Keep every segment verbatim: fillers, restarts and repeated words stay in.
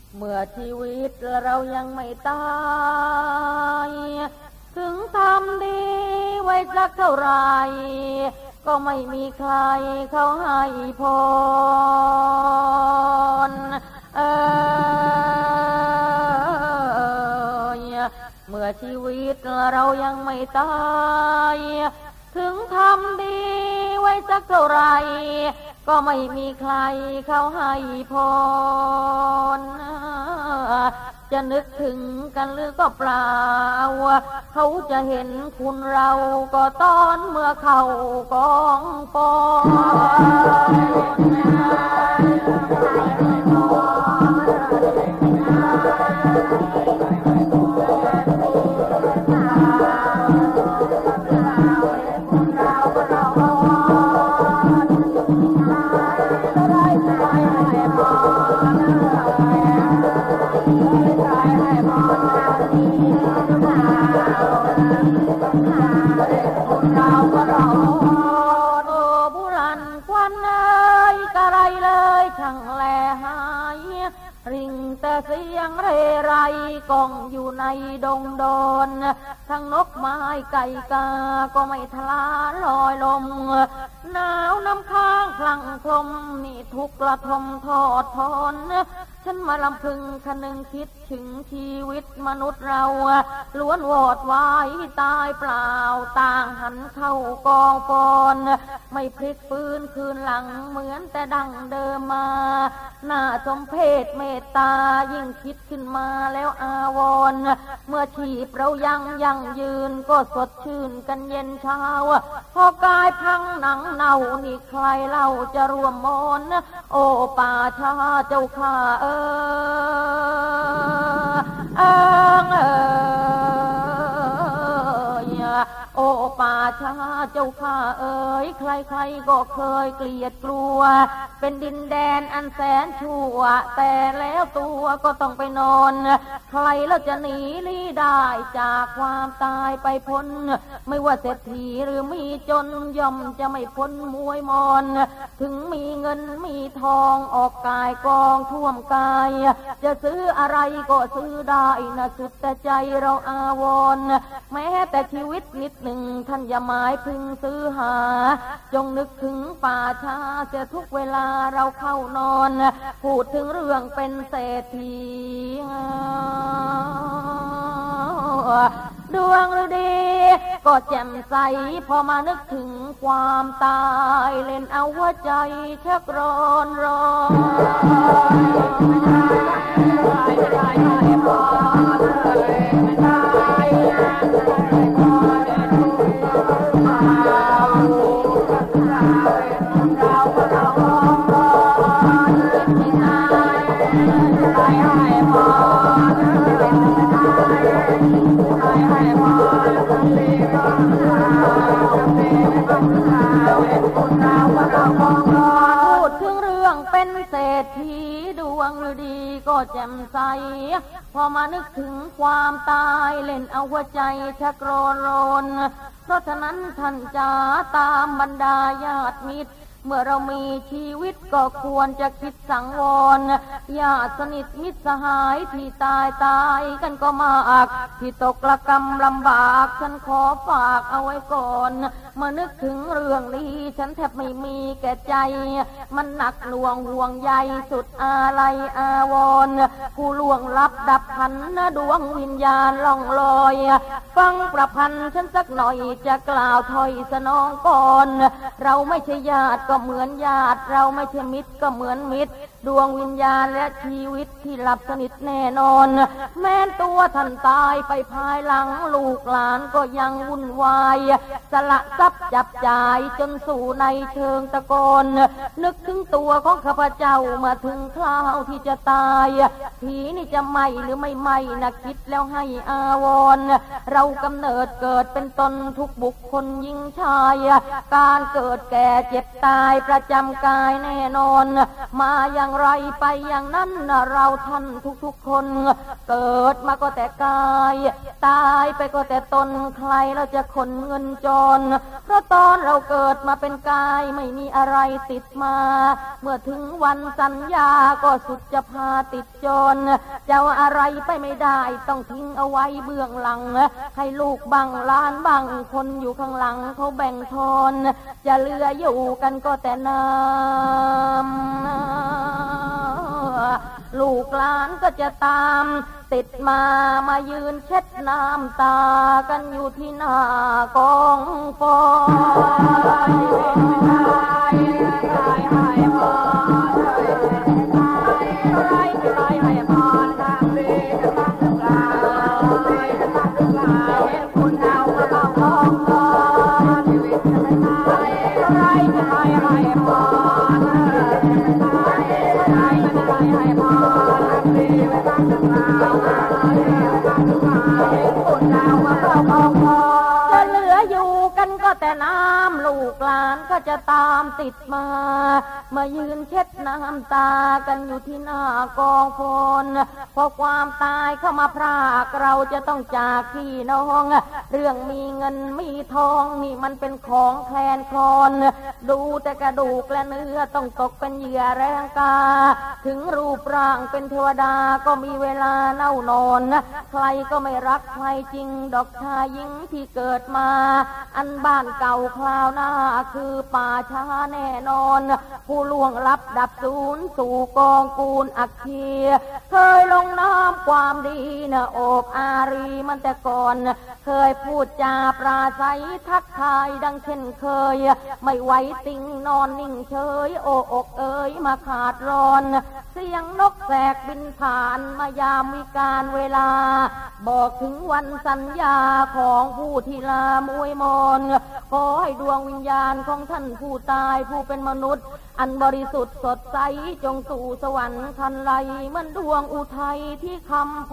เมื่อชีวิตเรายังไม่ตายถึงทำดีไว้สักเท่าไรก็ไม่มีใครเขาให้พรเออเมื่อชีวิตเรายังไม่ตายถึงทำดีไว้สักเท่าไรก็ไม่มีใครเขาให้พรจะนึกถึงกันหรือก็เปล่าเขาจะเห็นคุณเราก็ตอนเมื่อเขากองปเสียงเรไรก้องอยู่ในดงดอนทั้งนกไม้ไก่กาก็ไม่ทลาลอยลมหนาวน้ำค้างคลั่งคลมนี่ทุกข์ระทมทอดทนฉันมาลำพึงคนึงคิดถึงชีวิตมนุษย์เราล้วนวอดวายตายเปล่าต่างหันเข้ากองฟอนไม่พลิกปืนคืนหลังเหมือนแต่ดังเดิมมาหน้าสมเพชเมตตายิ่งคิดขึ้นมาแล้วอาวรณ์เมื่อชีพเรายังยังยืนก็สดชื่นกันเย็นเช้าพอกายพังหนังเน่านี่ใครเล่าจะรวมมนโอป่าชาเจ้าข้าเออเออเออโอป่าชาเจ้าข้าเอ๋ยใครๆก็เคยเกลียดกลัวเป็นดินแดนอันแสนชั่วแต่แล้วตัวก็ต้องไปนอนใครแล้วจะหนีลี้ได้จากความตายไปพ้นไม่ว่าเศรษฐีหรือมีจนย่อมจะไม่พ้นมวยมอนถึงมีเงินมีทองออกกายกองท่วมกายจะซื้ออะไรก็ซื้อได้นะสุดแต่ใจเราอาวรณ์แม้แต่ชีวิตนิดหนึ่งท่านอย่าหมายพึงซื้อหาจงนึกถึงป่าช้าเสียทุกเวลาเราเข้านอนพูดถึงเรื่องเป็นเศรษฐีดวงฤดีก็แจ่มใสพอมานึกถึงความตายเล่นเอาหัวใจชักร้อนร้อนพูดถึงเรื่องเป็นเศรษฐีดวงฤดีก็แจ่มใสพอมานึกถึงความตายเล่นเอาหัวใจชักร้อนร้อนเพราะฉะนั้นท่านจ๋าตามบรรดาญาติมิตรเมื่อเรามีชีวิตก็ควรจะคิดสังวรญาติสนิทมิตรสหายที่ตายตายกันก็มากที่ตกระกำลำบากฉันขอฝากเอาไว้ก่อนเมื่อนึกถึงเรื่องนี้ฉันแทบไม่มีแก่ใจมันหนักหน่วงห่วงใยสุดอาลัยอาวรณ์ผู้ล่วงลับดับขันนะดวงวิญญาณล่องลอยฟังประพันธ์ฉันสักหน่อยจะกล่าวถ้อยสนองก่อนเราไม่ใช่ญาติก็เหมือนญาติเราไม่ใช่มิตรก็เหมือนมิตรดวงวิญญาณและชีวิตที่หลับสนิทแน่นอนแม้ตัวท่านตายไปภายหลังลูกหลานก็ยังวุ่นวายสละทรัพย์จับจ่ายจนสู่ในเชิงตะโกนนึกถึงตัวของข้าพเจ้ามาถึงคราวที่จะตายผีนี่จะไหมหรือไม่ไหมนะคิดแล้วให้อาวรณ์เรากำเนิดเกิดเป็นตนทุกบุคคลยิ่งชายการเกิดแก่เจ็บตายประจำกายแน่นอนมายังอย่างไรไปอย่างนั้นเราท่านทุกๆคนเกิดมาก็แต่กายตายไปก็แต่ตนใครเราจะขนเงินจรเพราะตอนเราเกิดมาเป็นกายไม่มีอะไรติดมาเมื่อถึงวันสัญญาก็สุดจะพาติดจรจะว่าอะไรไปไม่ได้ต้องทิ้งเอาไว้เบื้องหลังให้ลูกบังล้านบังคนอยู่ข้างหลังเขาแบ่งทอนจะเหลืออยู่กันก็แต่น้ำลูกหลานก็จะตามติดมามายืนเช็ดน้ำตากันอยู่ที่หน้ากองฟอยจะเหลืออยู่กันก็แต่น้ำลูกหลานก็จะตามติดมามายืนเช็ดน้ำตากันอยู่ที่หน้ากองฟอนพอความตายเข้ามาพรากเราจะต้องจากพี่น้องเรื่องมีเงินมีทองนี่มันเป็นของแคลนคลอนดูแต่กระดูกและเนื้อต้องตกเป็นเหยื่อแรงกาถึงรูปร่างเป็นเทวดาก็มีเวลาเน่านอนใครก็ไม่รักใครจริงดอกชายหญิงที่เกิดมาอันบ้านเก่าคราวหน้าคือป่าช้าแน่นอนผู้ล่วงลับดับสูญสู่กองกูลอักคีเคยลงน้ำความดีนะโอบอารีมันแต่ก่อนเคยพูดจาปราศัยทักทายดังเช่นเคยไม่ไหวติงนอนนิ่งเฉยโอ้อกเอ๋ยมาขาดร้อนเสียงนกแสกบินผ่านมายามวิการเวลาบอกถึงวันสัญญาของผู้ที่ลามวยมนขอให้ดวงวิญญาณของท่านผู้ตายผู้เป็นมนุษย์อันบริสุทธิ์สดใสจงสู่สวรรค์คันไลเหมือนดวงอุทัยที่คำพ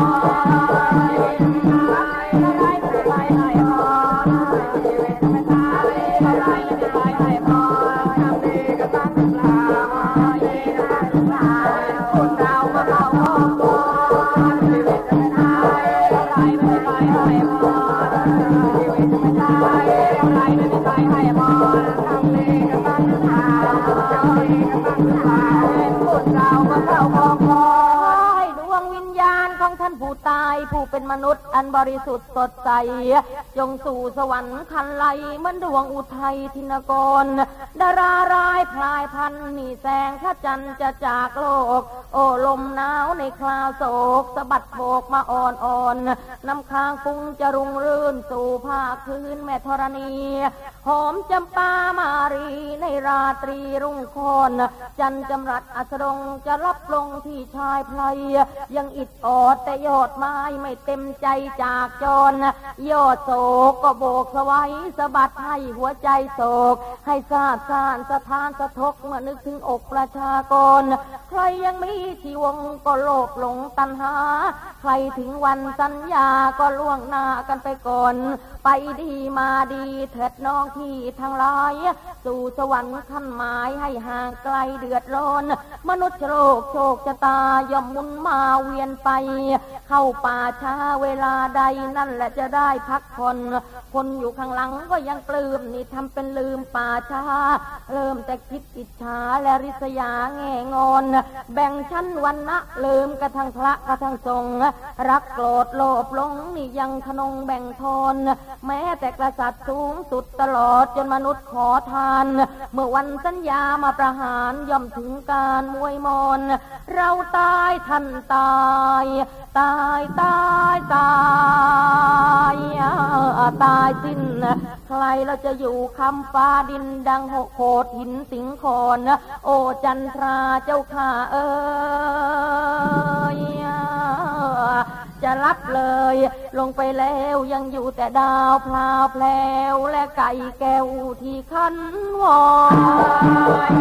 ผู้ตายผู้เป็นมนุษย์อันบริสุทธิ์สดใสจงสู่สวรรค์คันไลเหมือนดวงอุทัยทินกรดาราร้ายพลายพันนี่แสงพระจันทร์จะจากโลกโอ้ลมหนาวในคราวโศกสะบัดโบกมาอ่อนอ่อนน้ำค้างฟุ้งจะรุ่งรื่นสู่ภาคคืนแม่ธรณีหอมจำปามารีในราตรีรุ่งโคนจันจำรัดอัสดงจะรับลงที่ชายไพรยังอิดออดแต่ยอดไม้ไม่เต็มใจจากจรยอดโศกก็โบกสวัยสะบัดให้หัวใจโศกให้ซาบซ่านสะท้านสะทกเมื่อนึกถึงอกประชากรใครยังมีชีวงก็โลภหลงตัณหาใครถึงวันสัญญาก็ล่วงหน้ากันไปก่อนไปดีมาดีเถิดน้องที่ทั้งหลายสู่สวรรค์ขั้นหมายให้ห่างไกลเดือดร้อนมนุษย์โลกโชคชะตาย่อมหมุนมาเวียนไปเข้าป่าช้าเวลาใดนั่นแหละจะได้พักผ่อนคนอยู่ข้างหลังก็ยังปลื้มนี่ทำเป็นลืมป่าช้าเริ่มแต่คิดอิจฉาและริษยาแง่งอนแบ่งชั้นวันนะลืมกระทั่งพระกระทั่งสงฆ์รักโกรธโลภหลงนี่ยังทนงแบ่งทอนแม้แต่กษัตริย์สูงสุดตลอดจนมนุษย์ขอทานเมื่อวันสัญญามาประหารย่อมถึงการมวยมนเราตายท่านตายตายตายตายตายสิ้นใครเราจะอยู่คำฟ้าดินดังโขดหินสิงคอนโอจันทราเจ้าข้าเอ๋ยจะรับเลยลงไปแล้วยังอยู่แต่ดาวพลาวแพลวและไก่แก้วที่คันวอน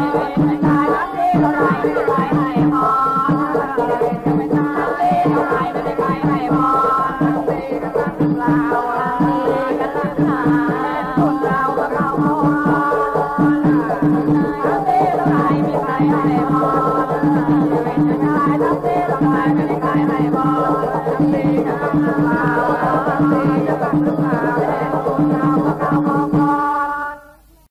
Hãy subscribe cho kênh Ghiền Mì Gõ để không bỏ lỡ